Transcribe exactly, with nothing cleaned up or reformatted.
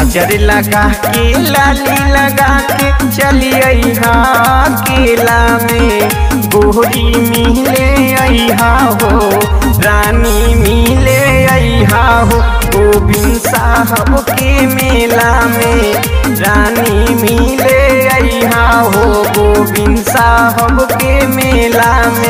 गजर लगा के लाली लगा के चली अइहा केला में। गोरी मिले अइहा हो रानी मिले अइहा हो गोविंद साहब के मेला में। रानी मिले अइहा हो गोविंद साहब के मेला में।